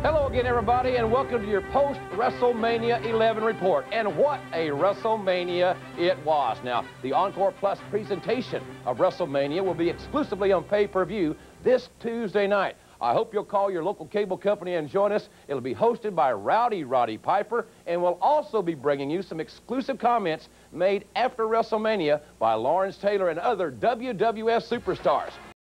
Hello again, everybody, and welcome to your post-WrestleMania 11 report. And what a WrestleMania it was. Now, the Encore Plus presentation of WrestleMania will be exclusively on pay-per-view this Tuesday night. I hope you'll call your local cable company and join us. It'll be hosted by Rowdy Roddy Piper, and we'll also be bringing you some exclusive comments made after WrestleMania by Lawrence Taylor and other WWF superstars.